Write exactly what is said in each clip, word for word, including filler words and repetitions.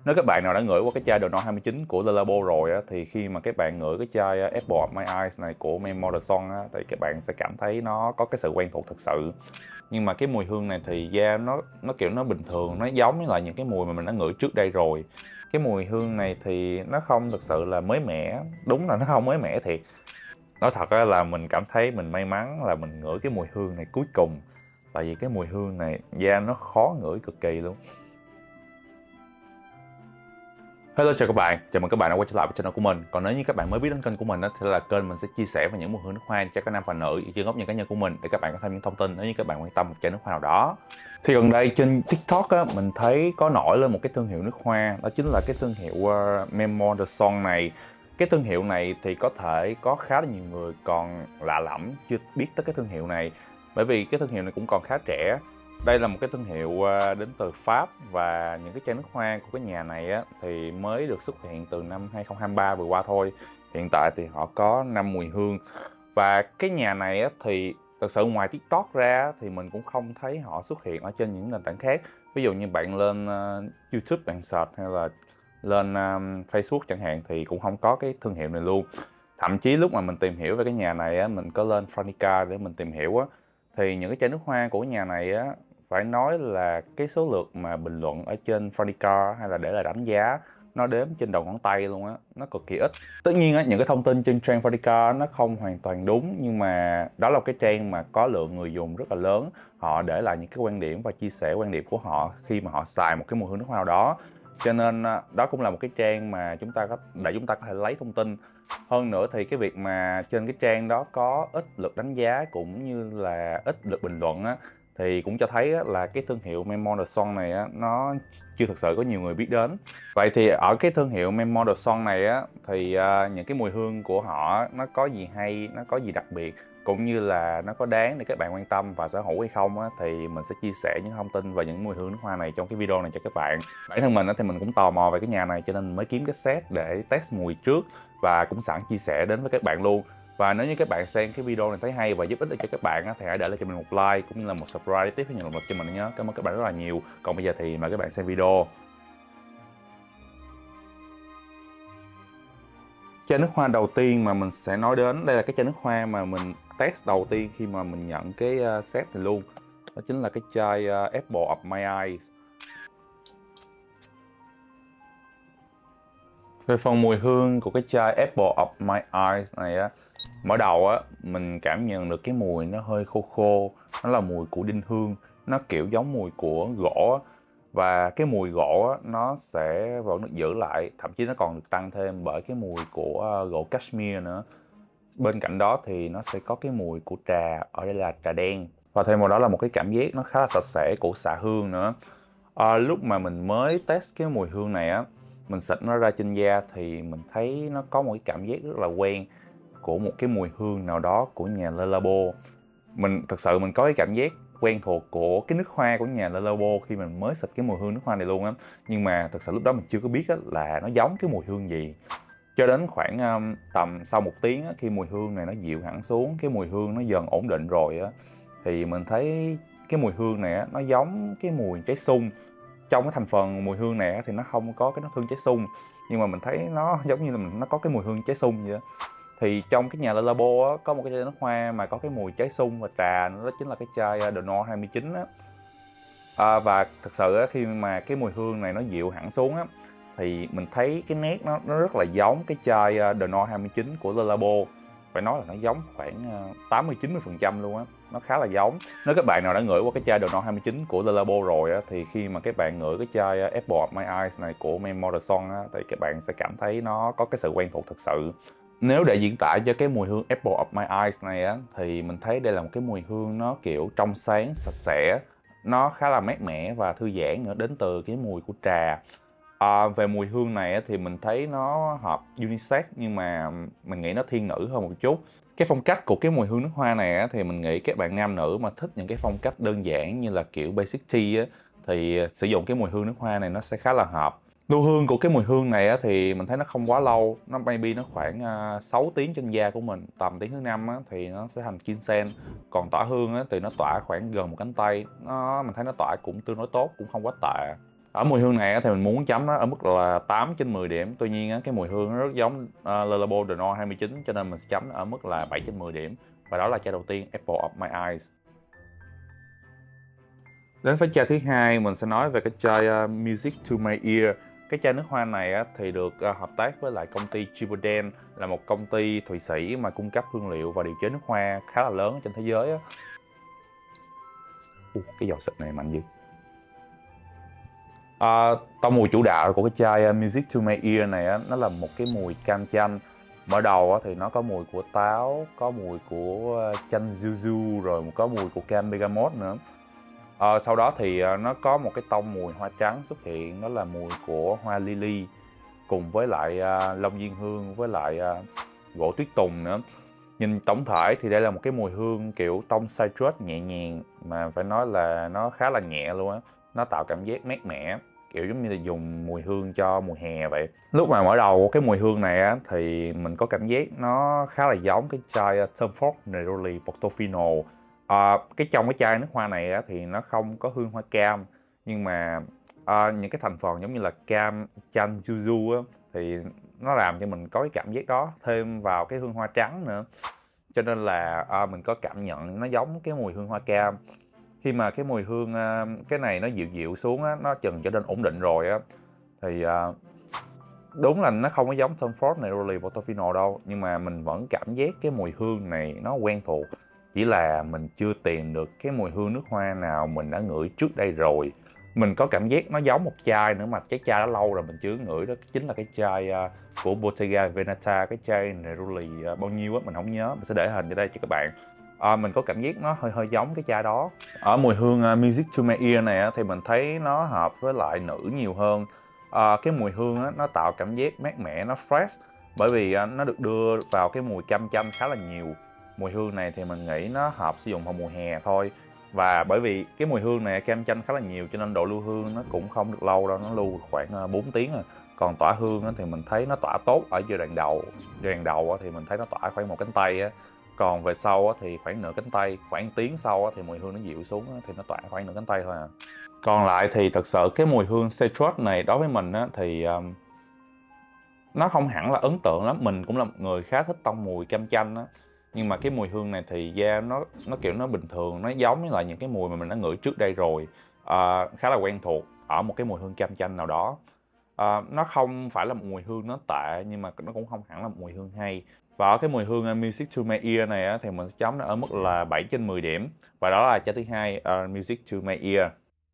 Nếu các bạn nào đã ngửi qua cái chai The North hai mươi chín của Le Labo rồi á, thì khi mà các bạn ngửi cái chai Apple of My Eyes này của Memo de Son á, thì các bạn sẽ cảm thấy nó có cái sự quen thuộc thật sự. Nhưng mà cái mùi hương này thì da nó nó kiểu nó bình thường, nó giống như là những cái mùi mà mình đã ngửi trước đây rồi. Cái mùi hương này thì nó không thực sự là mới mẻ, đúng là nó không mới mẻ thiệt. Nói thật là mình cảm thấy mình may mắn là mình ngửi cái mùi hương này cuối cùng. Tại vì cái mùi hương này da nó khó ngửi cực kỳ luôn. Hello chào các bạn, chào mừng các bạn đã quay trở lại với channel của mình. Còn nếu như các bạn mới biết đến kênh của mình đó, thì là kênh mình sẽ chia sẻ về những mùi hương nước hoa cho các nam và nữ trên góc nhìn cá nhân của mình để các bạn có thêm những thông tin nếu như các bạn quan tâm một chai nước hoa nào đó. Thì gần đây trên TikTok á, mình thấy có nổi lên một cái thương hiệu nước hoa, đó chính là cái thương hiệu uh, Memo de Son này. Cái thương hiệu này thì có thể có khá là nhiều người còn lạ lẫm chưa biết tới cái thương hiệu này, bởi vì cái thương hiệu này cũng còn khá trẻ. Đây là một cái thương hiệu đến từ Pháp và những cái chai nước hoa của cái nhà này á, thì mới được xuất hiện từ năm hai không hai ba vừa qua thôi. Hiện tại thì họ có năm mùi hương. Và cái nhà này á, thì thật sự ngoài TikTok ra thì mình cũng không thấy họ xuất hiện ở trên những nền tảng khác. Ví dụ như bạn lên uh, YouTube bạn search hay là lên um, Facebook chẳng hạn thì cũng không có cái thương hiệu này luôn. Thậm chí lúc mà mình tìm hiểu về cái nhà này á, mình có lên Frannica để mình tìm hiểu á, thì những cái chai nước hoa của nhà này á, phải nói là cái số lượt mà bình luận ở trên Frannica hay là để lại đánh giá nó đếm trên đầu ngón tay luôn á, nó cực kỳ ít. Tất nhiên á, những cái thông tin trên trang Frannica nó không hoàn toàn đúng, nhưng mà đó là một cái trang mà có lượng người dùng rất là lớn. Họ để lại những cái quan điểm và chia sẻ quan điểm của họ khi mà họ xài một cái mùi hương nước hoa nào đó. Cho nên đó cũng là một cái trang mà chúng ta có để chúng ta có thể lấy thông tin. Hơn nữa thì cái việc mà trên cái trang đó có ít lượt đánh giá cũng như là ít lượt bình luận á, thì cũng cho thấy là cái thương hiệu Memo de Son này á, nó chưa thực sự có nhiều người biết đến. Vậy thì ở cái thương hiệu Memo de Son này á, thì uh, những cái mùi hương của họ nó có gì hay, nó có gì đặc biệt, cũng như là nó có đáng để các bạn quan tâm và sở hữu hay không á, thì mình sẽ chia sẻ những thông tin về những mùi hương nước hoa này trong cái video này cho các bạn. Bản thân mình á, thì mình cũng tò mò về cái nhà này cho nên mới kiếm cái set để test mùi trước và cũng sẵn chia sẻ đến với các bạn luôn. Và nếu như các bạn xem cái video này thấy hay và giúp ích được cho các bạn á, thì hãy để lại cho mình một like cũng như là một subscribe để tiếp theo nhận động lực cho mình nhé. Cảm ơn các bạn rất là nhiều. Còn bây giờ thì mời các bạn xem video. Chai nước hoa đầu tiên mà mình sẽ nói đến, đây là cái chai nước hoa mà mình test đầu tiên khi mà mình nhận cái set này luôn. Đó chính là cái chai Apple of My Eyes. Về phần mùi hương của cái chai Apple of My Eyes này á, mở đầu á mình cảm nhận được cái mùi nó hơi khô khô, nó là mùi của đinh hương, nó kiểu giống mùi của gỗ á. Và cái mùi gỗ á, nó sẽ vẫn được giữ lại, thậm chí nó còn được tăng thêm bởi cái mùi của gỗ cashmere nữa. Bên cạnh đó thì nó sẽ có cái mùi của trà, ở đây là trà đen, và thêm vào đó là một cái cảm giác nó khá là sạch sẽ của xạ hương nữa. À, lúc mà mình mới test cái mùi hương này á, mình xịt nó ra trên da thì mình thấy nó có một cái cảm giác rất là quen của một cái mùi hương nào đó của nhà Le Labo. Mình thật sự mình có cái cảm giác quen thuộc của cái nước hoa của nhà Le Labo khi mình mới xịt cái mùi hương nước hoa này luôn á. Nhưng mà thật sự lúc đó mình chưa có biết á, là nó giống cái mùi hương gì. Cho đến khoảng um, tầm sau một tiếng á, khi mùi hương này nó dịu hẳn xuống, cái mùi hương nó dần ổn định rồi á, thì mình thấy cái mùi hương này á, nó giống cái mùi trái sung. Trong cái thành phần mùi hương này á, thì nó không có cái nước hương trái sung, nhưng mà mình thấy nó giống như là mình nó có cái mùi hương trái sung vậy đó. Thì trong cái nhà Le Labo á, có một cái chai nước hoa mà có cái mùi trái sung và trà nữa, đó chính là cái chai The North hai mươi chín á. À, và thật sự á, khi mà cái mùi hương này nó dịu hẳn xuống á, thì mình thấy cái nét nó, nó rất là giống cái chai The North hai mươi chín của Le Labo. Phải nói là nó giống khoảng tám mươi chín mươi phần trăm luôn á, nó khá là giống. Nếu các bạn nào đã ngửi qua cái chai The North hai mươi chín của Le Labo rồi á, thì khi mà các bạn ngửi cái chai Apple of My Eyes này của Memo de Son á, thì các bạn sẽ cảm thấy nó có cái sự quen thuộc thật sự. Nếu để diễn tả cho cái mùi hương Apple of My Eyes này á, thì mình thấy đây là một cái mùi hương nó kiểu trong sáng, sạch sẽ, nó khá là mát mẻ và thư giãn nữa, đến từ cái mùi của trà. À, về mùi hương này á, thì mình thấy nó hợp unisex, nhưng mà mình nghĩ nó thiên nữ hơn một chút. Cái phong cách của cái mùi hương nước hoa này á, thì mình nghĩ các bạn nam nữ mà thích những cái phong cách đơn giản như là kiểu basic tea á, thì sử dụng cái mùi hương nước hoa này nó sẽ khá là hợp. Lưu hương của cái mùi hương này á, thì mình thấy nó không quá lâu, nó maybe nó khoảng uh, sáu tiếng trên da của mình, tầm tiếng thứ năm á, thì nó sẽ thành ginseng. Còn tỏa hương á, thì nó tỏa khoảng gần một cánh tay, nó mình thấy nó tỏa cũng tương đối tốt, cũng không quá tệ. Ở mùi hương này thì mình muốn chấm nó ở mức là tám trên mười điểm. Tuy nhiên cái mùi hương nó rất giống uh, Le Labo de Noir hai mươi chín, cho nên mình sẽ chấm nó ở mức là bảy trên mười điểm. Và đó là chai đầu tiên, Apple of My Eyes. Đến với chai thứ hai, mình sẽ nói về cái chai uh, Music to My Ear. Cái chai nước hoa này á, thì được uh, hợp tác với lại công ty Givaudan, là một công ty Thụy Sĩ mà cung cấp hương liệu và điều chế nước hoa khá là lớn trên thế giới á. Uh, cái giọt xịt này mạnh dữ. À, tông mùi chủ đạo của cái chai uh, Music to My Ear này á, nó là một cái mùi cam chanh. Mở đầu á, thì nó có mùi của táo, có mùi của uh, chanh yuzu, rồi có mùi của cam bergamot nữa. À, sau đó thì uh, nó có một cái tông mùi hoa trắng xuất hiện, đó là mùi của hoa lily cùng với lại uh, long diên hương với lại uh, gỗ tuyết tùng nữa. Nhìn tổng thể thì đây là một cái mùi hương kiểu tông citrus nhẹ nhàng, mà phải nói là nó khá là nhẹ luôn á. Nó tạo cảm giác mát mẻ, kiểu giống như là dùng mùi hương cho mùa hè vậy. Lúc mà mở đầu cái mùi hương này á, thì mình có cảm giác nó khá là giống cái chai Tom Ford Neroli Portofino. À, cái trong cái chai nước hoa này á, thì nó không có hương hoa cam, nhưng mà à, những cái thành phần giống như là cam, chanh, yuzu á, thì nó làm cho mình có cái cảm giác đó, thêm vào cái hương hoa trắng nữa, cho nên là à, mình có cảm nhận nó giống cái mùi hương hoa cam. Khi mà cái mùi hương cái này nó dịu dịu xuống á, nó chừng trở nên ổn định rồi á, thì à, đúng là nó không có giống Tom Ford Neroli Portofino đâu, nhưng mà mình vẫn cảm giác cái mùi hương này nó quen thuộc. Chỉ là mình chưa tìm được cái mùi hương nước hoa nào mình đã ngửi trước đây rồi. Mình có cảm giác nó giống một chai nữa mà cái chai đã lâu rồi mình chưa ngửi, đó chính là cái chai uh, của Bottega Veneta, cái chai Neroli uh, bao nhiêu á mình không nhớ, mình sẽ để hình cho đây cho các bạn. À, mình có cảm giác nó hơi hơi giống cái chai đó. Ở mùi hương uh, Music to My Ear này uh, thì mình thấy nó hợp với lại nữ nhiều hơn. À, cái mùi hương uh, nó tạo cảm giác mát mẻ, nó fresh, bởi vì uh, nó được đưa vào cái mùi cam chanh khá là nhiều. Mùi hương này thì mình nghĩ nó hợp sử dụng vào mùa hè thôi. Và bởi vì cái mùi hương này cam chanh khá là nhiều, cho nên độ lưu hương nó cũng không được lâu đâu, nó lưu khoảng bốn tiếng à. Còn tỏa hương thì mình thấy nó tỏa tốt ở giai đoạn đầu. Giai đoạn đầu thì mình thấy nó tỏa khoảng một cánh tay á. Còn về sau thì khoảng nửa cánh tay. Khoảng tiếng sau thì mùi hương nó dịu xuống thì nó tỏa khoảng nửa cánh tay thôi à. Còn lại thì thật sự cái mùi hương citrus này đối với mình thì um, nó không hẳn là ấn tượng lắm. Mình cũng là một người khá thích tông mùi cam chanh á, nhưng mà cái mùi hương này thì da nó nó kiểu nó bình thường, nó giống như là những cái mùi mà mình đã ngửi trước đây rồi, à, khá là quen thuộc ở một cái mùi hương cam chanh nào đó. À, nó không phải là một mùi hương nó tệ, nhưng mà nó cũng không hẳn là một mùi hương hay. Và ở cái mùi hương uh, Music to My Ear này á, thì mình sẽ chấm nó ở mức là bảy trên mười điểm. Và đó là chai thứ hai, uh, Music to My Ear.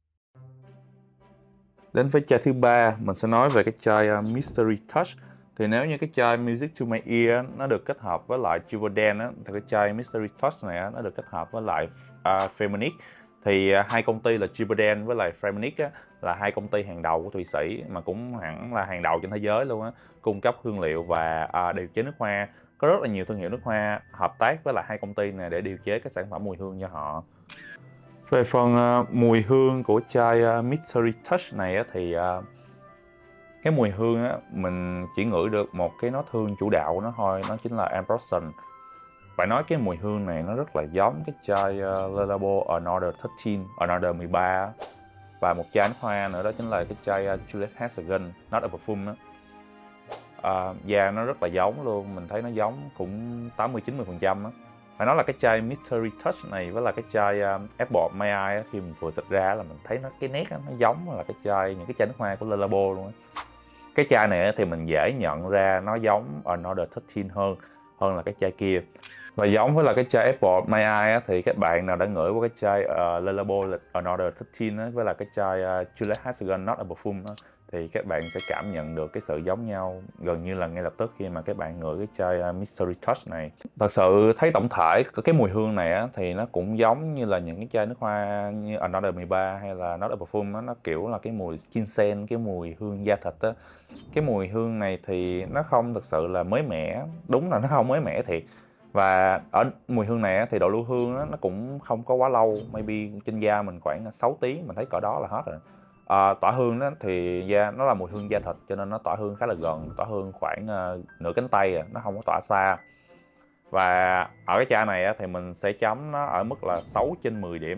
Đến với chai thứ ba, mình sẽ nói về cái chai uh, Mystery Touch. Thì nếu như cái chai Music to My Ear nó được kết hợp với lại Givaudan á, thì cái chai Mystery Touch này á, nó được kết hợp với lại uh, Firmenich. Thì uh, hai công ty là Givaudan với lại Firmenich á, là hai công ty hàng đầu của Thụy Sĩ, mà cũng hẳn là hàng đầu trên thế giới luôn á, cung cấp hương liệu và uh, điều chế nước hoa. Có rất là nhiều thương hiệu nước hoa hợp tác với lại hai công ty này để điều chế các sản phẩm mùi hương cho họ. Về phần uh, mùi hương của chai uh, Mystery Touch này á, thì uh, cái mùi hương á, mình chỉ ngửi được một cái nốt hương chủ đạo của nó thôi, nó chính là Ambrosion. Phải nói cái mùi hương này nó rất là giống cái chai uh, Le Labo Another mười ba, Another mười ba. Và một chai nước hoa nữa đó chính là cái chai uh, Juliette Hasegan, Not a Perfume đó. Uh, da nó rất là giống luôn, mình thấy nó giống cũng tám mươi chín mươi phần trăm á. Phải nói là cái chai Mystery Touch này với là cái chai uh, Apple My Eye á, khi mình vừa xịt ra là mình thấy nó cái nét á, nó giống là cái chai những cái chai nước hoa của Le Labo luôn á. Cái chai này thì mình dễ nhận ra nó giống Another mười ba hơn hơn là cái chai kia. Và giống với là cái chai Apple My Eye thì các bạn nào đã ngửi qua cái chai uh, Le Labo Another mười ba với là cái chai uh, Juliette Hasegan Not a Perfume đó, thì các bạn sẽ cảm nhận được cái sự giống nhau gần như là ngay lập tức khi mà các bạn ngửi cái chai uh, Mystery Touch này. Thật sự thấy tổng thể cái mùi hương này á, thì nó cũng giống như là những cái chai nước hoa như Another mười ba hay là Not a Perfume á, nó kiểu là cái mùi ginseng, cái mùi hương da thịt á. Cái mùi hương này thì nó không thực sự là mới mẻ, đúng là nó không mới mẻ thiệt. Và ở mùi hương này thì độ lưu hương đó, nó cũng không có quá lâu, maybe trên da mình khoảng sáu tiếng mình thấy cỡ đó là hết rồi. À, tỏa hương đó thì da nó là mùi hương da thịt, cho nên nó tỏa hương khá là gần, tỏa hương khoảng uh, nửa cánh tay à, nó không có tỏa xa. Và ở cái chai này thì mình sẽ chấm nó ở mức là sáu trên mười điểm.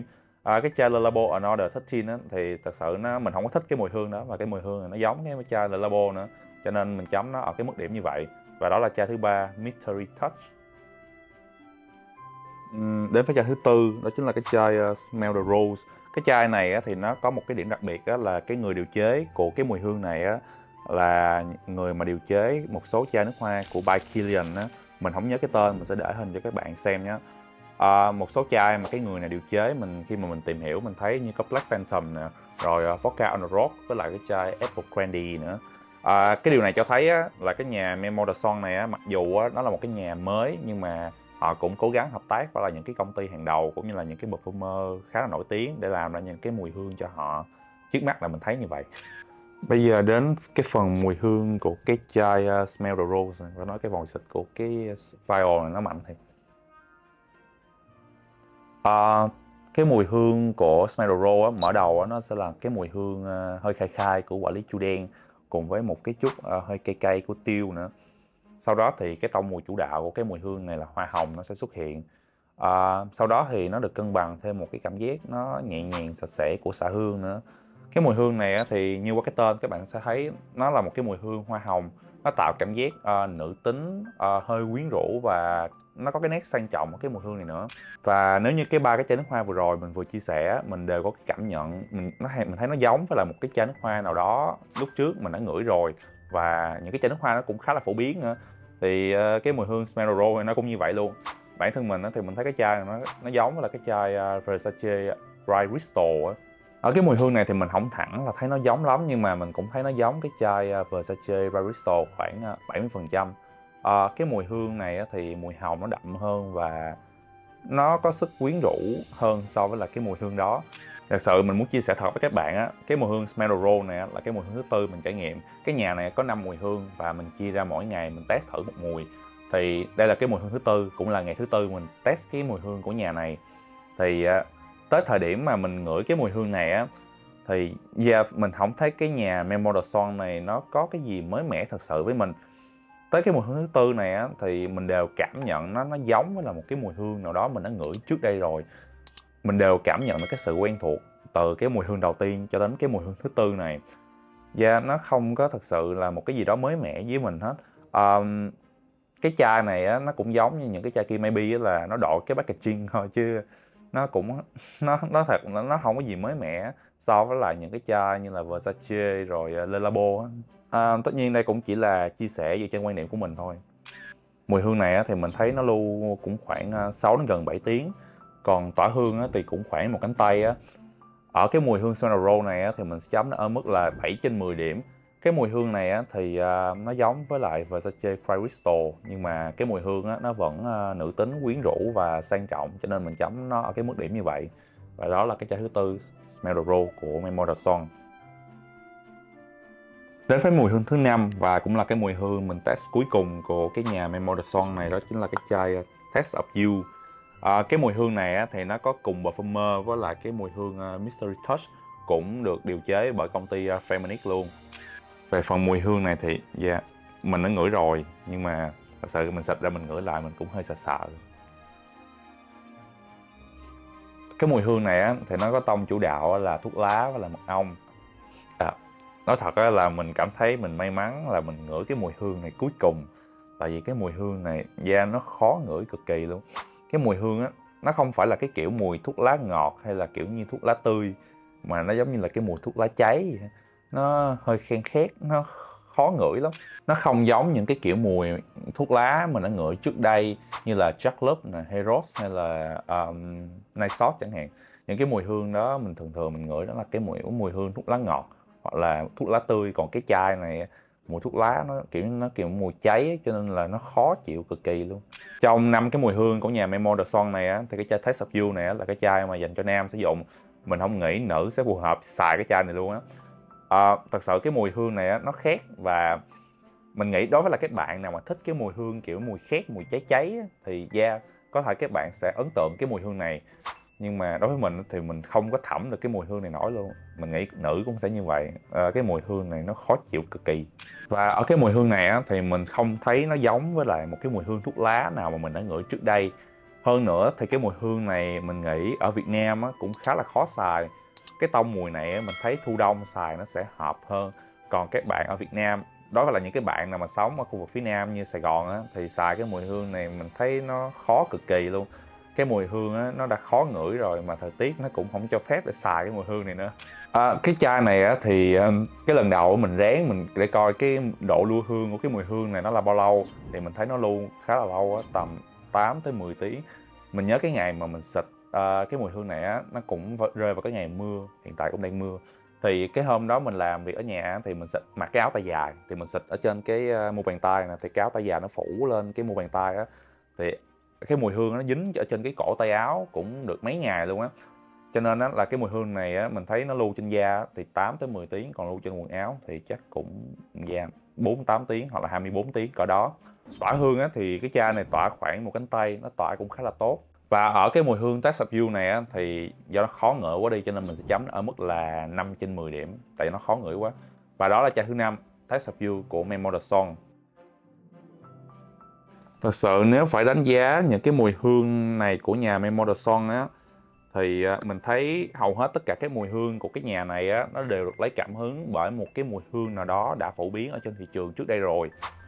À, cái chai Le Labo Another thirteen á, thì thật sự nó mình không có thích cái mùi hương đó, và cái mùi hương này nó giống cái chai Le Labo nữa, cho nên mình chấm nó ở cái mức điểm như vậy. Và đó là chai thứ ba, Mystery Touch. Uhm, đến với chai thứ tư, đó chính là cái chai uh, Smell the Rose. Cái chai này á, thì nó có một cái điểm đặc biệt á, là cái người điều chế của cái mùi hương này á, là người mà điều chế một số chai nước hoa của by Kilian á. Mình không nhớ cái tên, mình sẽ để hình cho các bạn xem nhé. À, một số chai mà cái người này điều chế, mình khi mà mình tìm hiểu mình thấy như có Black Phantom nè, rồi uh, Vodka on the Rock, với lại cái chai Apple Candy nữa. À, cái điều này cho thấy á, là cái nhà Mémoire de Son này á, mặc dù á, nó là một cái nhà mới nhưng mà họ cũng cố gắng hợp tác với là những cái công ty hàng đầu cũng như là những cái perfumer khá là nổi tiếng để làm ra những cái mùi hương cho họ. Trước mắt là mình thấy như vậy. Bây giờ đến cái phần mùi hương của cái chai uh, Smell the Rose này. Và nói cái vòng xịt của cái vial này nó mạnh thiệt. Uh, cái mùi hương của Smell the Rose á, mở đầu á, nó sẽ là cái mùi hương uh, hơi khai khai của quả lý chu đen, cùng với một cái chút uh, hơi cay cay của tiêu nữa. Sau đó thì cái tông mùi chủ đạo của cái mùi hương này là hoa hồng nó sẽ xuất hiện. À, sau đó thì nó được cân bằng thêm một cái cảm giác nó nhẹ nhàng sạch sẽ của xạ hương nữa. Cái mùi hương này thì như qua cái tên các bạn sẽ thấy nó là một cái mùi hương hoa hồng. Nó tạo cảm giác uh, nữ tính, uh, hơi quyến rũ, và nó có cái nét sang trọng của cái mùi hương này nữa. Và nếu như cái ba cái chai nước hoa vừa rồi mình vừa chia sẻ, mình đều có cái cảm nhận mình nó mình thấy nó giống với là một cái chai nước hoa nào đó lúc trước mình đã ngửi rồi, và những cái chai nước hoa nó cũng khá là phổ biến nữa. Thì uh, cái mùi hương Smell the Rose nó cũng như vậy luôn. Bản thân mình thì mình thấy cái chai này nó nó giống với là cái chai uh, Versace Bright Crystal á. Ở cái mùi hương này thì mình không thẳng là thấy nó giống lắm, nhưng mà mình cũng thấy nó giống cái chai uh, Versace Bright Crystal khoảng uh, bảy mươi phần trăm. Uh, cái mùi hương này thì mùi hồng nó đậm hơn và nó có sức quyến rũ hơn so với là cái mùi hương đó. Thật sự mình muốn chia sẻ thật với các bạn á, cái mùi hương Smell the Rose này là cái mùi hương thứ tư mình trải nghiệm. Cái nhà này có năm mùi hương và mình chia ra mỗi ngày mình test thử một mùi. Thì đây là cái mùi hương thứ tư, cũng là ngày thứ tư mình test cái mùi hương của nhà này. Thì tới thời điểm mà mình ngửi cái mùi hương này á, thì yeah, mình không thấy cái nhà Mémoire de Son này nó có cái gì mới mẻ thật sự với mình. Tới cái mùi hương thứ tư này á, thì mình đều cảm nhận nó nó giống với là một cái mùi hương nào đó mình đã ngửi trước đây rồi. Mình đều cảm nhận được cái sự quen thuộc từ cái mùi hương đầu tiên cho đến cái mùi hương thứ tư này. Và yeah, nó không có thật sự là một cái gì đó mới mẻ với mình hết. Um, cái chai này á, nó cũng giống như những cái chai kia, maybe là nó đổi cái packaging thôi, chứ nó cũng nó nó thật nó không có gì mới mẻ so với lại những cái chai như là Versace rồi Le Labo. À, tất nhiên đây cũng chỉ là chia sẻ dựa trên quan điểm của mình thôi. Mùi hương này á, thì mình thấy nó lưu cũng khoảng sáu đến gần bảy tiếng. Còn tỏa hương á, thì cũng khoảng một cánh tay á. Ở cái mùi hương Smell the Rose này á, thì mình sẽ chấm nó ở mức là bảy trên mười điểm. Cái mùi hương này á, thì uh, nó giống với lại Versace Bright Crystal, nhưng mà cái mùi hương á, nó vẫn uh, nữ tính, quyến rũ và sang trọng, cho nên mình chấm nó ở cái mức điểm như vậy. Và đó là cái chai thứ tư, Smell the Rose của Mémoire de Son. Đến với mùi hương thứ năm và cũng là cái mùi hương mình test cuối cùng của cái nhà Mémoire de Son này, đó chính là cái chai Taste of You. À, cái mùi hương này á, thì nó có cùng perfumer với lại cái mùi hương uh, Mystery Touch, cũng được điều chế bởi công ty uh, Feminic luôn. Về phần mùi hương này thì yeah, mình đã ngửi rồi, nhưng mà thật sự mình xịt ra mình ngửi lại mình cũng hơi sợ sợ. Cái mùi hương này á, thì nó có tông chủ đạo là thuốc lá và là mật ong. À, nói thật là mình cảm thấy mình may mắn là mình ngửi cái mùi hương này cuối cùng. Tại vì cái mùi hương này da nó khó ngửi cực kỳ luôn. Cái mùi hương á, nó không phải là cái kiểu mùi thuốc lá ngọt hay là kiểu như thuốc lá tươi, mà nó giống như là cái mùi thuốc lá cháy vậy. Nó hơi khen khét, nó khó ngửi lắm. Nó không giống những cái kiểu mùi thuốc lá mình đã ngửi trước đây như là Jack Lub, Heros hay là um, Night Shot chẳng hạn. Những cái mùi hương đó mình thường thường mình ngửi đó là cái mùi mùi hương thuốc lá ngọt hoặc là thuốc lá tươi. Còn cái chai này mùi thuốc lá nó kiểu nó kiểu mùi cháy, cho nên là nó khó chịu cực kỳ luôn. Trong năm cái mùi hương của nhà Mémoire de Son này á, thì cái chai Taste of You này á, là cái chai mà dành cho nam sử dụng. Mình không nghĩ nữ sẽ phù hợp xài cái chai này luôn á. À, thật sự cái mùi hương này á, nó khét, và mình nghĩ đối với là các bạn nào mà thích cái mùi hương kiểu mùi khét, mùi cháy cháy á, thì yeah, có thể các bạn sẽ ấn tượng cái mùi hương này. Nhưng mà đối với mình thì mình không có thẩm được cái mùi hương này nổi luôn. Mình nghĩ nữ cũng sẽ như vậy. À, cái mùi hương này nó khó chịu cực kỳ. Và ở cái mùi hương này á, thì mình không thấy nó giống với lại một cái mùi hương thuốc lá nào mà mình đã ngửi trước đây. Hơn nữa thì cái mùi hương này mình nghĩ ở Việt Nam á, cũng khá là khó xài. Cái tông mùi này á, mình thấy thu đông xài nó sẽ hợp hơn. Còn các bạn ở Việt Nam, đó là những cái bạn nào mà sống ở khu vực phía Nam như Sài Gòn á, thì xài cái mùi hương này mình thấy nó khó cực kỳ luôn. Cái mùi hương á, nó đã khó ngửi rồi mà thời tiết nó cũng không cho phép để xài cái mùi hương này nữa. À, cái chai này á, thì cái lần đầu mình ráng mình để coi cái độ lưu hương của cái mùi hương này nó là bao lâu, thì mình thấy nó lưu khá là lâu á, tầm tám tới mười tiếng. Mình nhớ cái ngày mà mình xịt uh, cái mùi hương này á, nó cũng rơi vào cái ngày mưa, hiện tại cũng đang mưa. Thì cái hôm đó mình làm việc ở nhà thì mình xịt mặc cái áo tay dài, thì mình xịt ở trên cái uh, mu bàn tay nè, thì cái áo tay dài nó phủ lên cái mu bàn tay á, thì cái mùi hương nó dính ở trên cái cổ tay áo cũng được mấy ngày luôn á. Cho nên á, là cái mùi hương này á, mình thấy nó lưu trên da thì tám tới mười tiếng, còn lưu trên quần áo thì chắc cũng da bốn tám tiếng hoặc là hai mươi bốn tiếng cỡ đó. Tỏa hương á, thì cái chai này tỏa khoảng một cánh tay, nó tỏa cũng khá là tốt. Và ở cái mùi hương Taste of You này á, thì do nó khó ngửi quá đi cho nên mình sẽ chấm ở mức là năm trên mười điểm, tại vì nó khó ngửi quá. Và đó là chai thứ năm, Taste of You của Memo de Son. Thật sự nếu phải đánh giá những cái mùi hương này của nhà Memo de Son á, thì mình thấy hầu hết tất cả các mùi hương của cái nhà này á, nó đều được lấy cảm hứng bởi một cái mùi hương nào đó đã phổ biến ở trên thị trường trước đây rồi.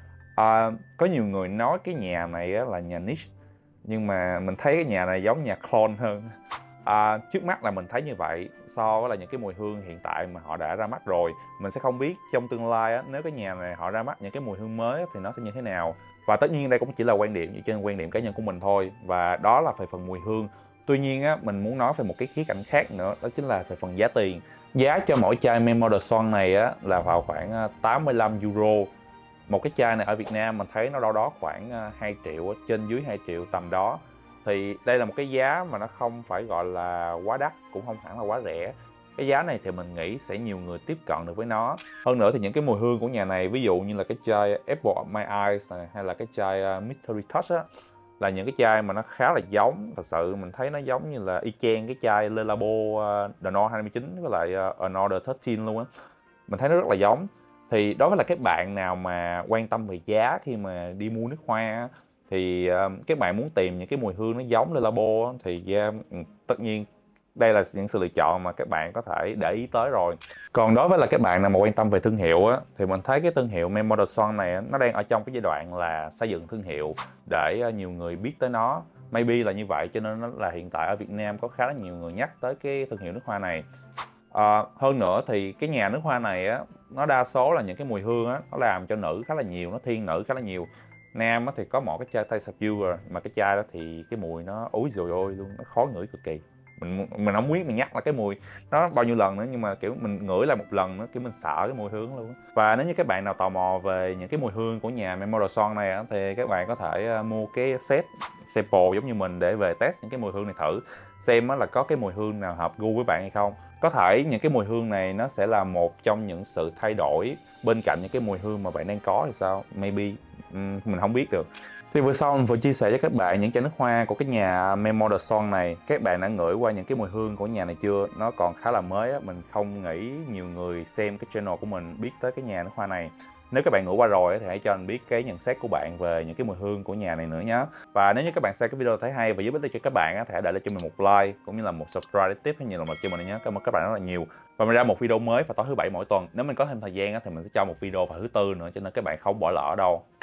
À, có nhiều người nói cái nhà này á, là nhà niche, nhưng mà mình thấy cái nhà này giống nhà clone hơn. À, trước mắt là mình thấy như vậy, so với là những cái mùi hương hiện tại mà họ đã ra mắt rồi. Mình sẽ không biết trong tương lai á, nếu cái nhà này họ ra mắt những cái mùi hương mới á, thì nó sẽ như thế nào. Và tất nhiên đây cũng chỉ là quan điểm, trên quan điểm cá nhân của mình thôi. Và đó là về phần mùi hương. Tuy nhiên á, mình muốn nói về một cái khía cạnh khác nữa, đó chính là về phần giá tiền. Giá cho mỗi chai Memo de Son này á, là vào khoảng tám mươi lăm euro. Một cái chai này ở Việt Nam mình thấy nó đâu đó khoảng hai triệu, trên dưới hai triệu tầm đó. Thì đây là một cái giá mà nó không phải gọi là quá đắt, cũng không hẳn là quá rẻ. Cái giá này thì mình nghĩ sẽ nhiều người tiếp cận được với nó. Hơn nữa thì những cái mùi hương của nhà này, ví dụ như là cái chai Apple of My Eyes này, hay là cái chai Mystery Touch á, là những cái chai mà nó khá là giống. Thật sự mình thấy nó giống như là y chang cái chai Le Labo uh, Danone hai mươi chín với lại uh, Another mười ba luôn á. Mình thấy nó rất là giống. Thì đối với là các bạn nào mà quan tâm về giá khi mà đi mua nước hoa á, thì uh, các bạn muốn tìm những cái mùi hương nó giống Le Labo á, thì yeah, tất nhiên đây là những sự lựa chọn mà các bạn có thể để ý tới rồi. Còn đối với là các bạn nào mà quan tâm về thương hiệu á, thì mình thấy cái thương hiệu Memo de Son này nó đang ở trong cái giai đoạn là xây dựng thương hiệu để nhiều người biết tới nó. Maybe là như vậy cho nên nó là hiện tại ở Việt Nam có khá là nhiều người nhắc tới cái thương hiệu nước hoa này. À, hơn nữa thì cái nhà nước hoa này á, nó đa số là những cái mùi hương á, nó làm cho nữ khá là nhiều, nó thiên nữ khá là nhiều. Nam á, thì có một cái chai Taste of You rồi, mà cái chai đó thì cái mùi nó úi dồi ôi luôn, nó khó ngửi cực kỳ. Mình mình không biết mình nhắc là cái mùi nó bao nhiêu lần nữa, nhưng mà kiểu mình ngửi lại một lần nữa kiểu mình sợ cái mùi hương luôn. Và nếu như các bạn nào tò mò về những cái mùi hương của nhà Memo de Son này á, thì các bạn có thể mua cái set sample giống như mình để về test những cái mùi hương này thử, xem là có cái mùi hương nào hợp gu với bạn hay không. Có thể những cái mùi hương này nó sẽ là một trong những sự thay đổi bên cạnh những cái mùi hương mà bạn đang có thì sao, maybe um, mình không biết được. Thì vừa sau mình vừa chia sẻ với các bạn những chai nước hoa của cái nhà Memo de Son này. Các bạn đã ngửi qua những cái mùi hương của nhà này chưa? Nó còn khá là mới á, mình không nghĩ nhiều người xem cái channel của mình biết tới cái nhà nước hoa này. Nếu các bạn ngửi qua rồi thì hãy cho mình biết cái nhận xét của bạn về những cái mùi hương của nhà này nữa nhé. Và nếu như các bạn xem cái video thấy hay và giúp ích cho các bạn thì hãy để lại cho mình một like cũng như là một subscribe để tiếp hay nhiều động lực cho mình nhé. Cảm ơn các bạn rất là nhiều. Và mình ra một video mới vào tối thứ bảy mỗi tuần. Nếu mình có thêm thời gian thì mình sẽ cho một video vào thứ tư nữa, cho nên các bạn không bỏ lỡ đâu.